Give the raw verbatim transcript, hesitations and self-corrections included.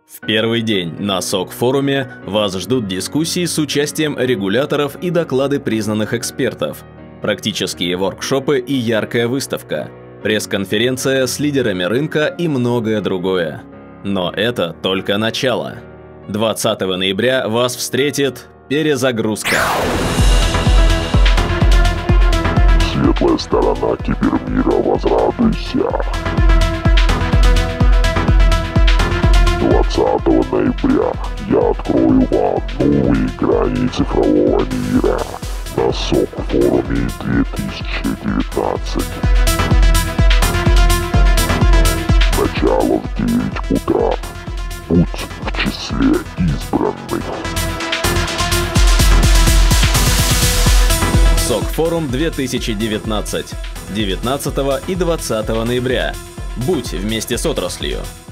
В первый день на СОК-форуме вас ждут дискуссии с участием регуляторов и доклады признанных экспертов, практические воркшопы и яркая выставка, пресс-конференция с лидерами рынка и многое другое. Но это только начало. двадцатого ноября вас встретит перезагрузка. Светлая сторона кибермира, возрадуйся. двадцатого ноября я открою вам новые грани цифрового мира на СОК-форуме две тысячи девятнадцать. Начало в девять утра. Будь в числе избранных. СОК-форум две тысячи девятнадцать. девятнадцатого и двадцатого ноября. Будь вместе с отраслью.